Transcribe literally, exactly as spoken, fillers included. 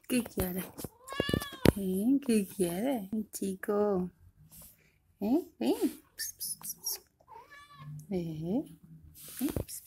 ¿Qué quiere? ¿Eh? ¿Qué quiere, chico? ¿Eh? ¿Eh? Pss, pss, pss, pss. ¿Eh? ¿Eh? Pss,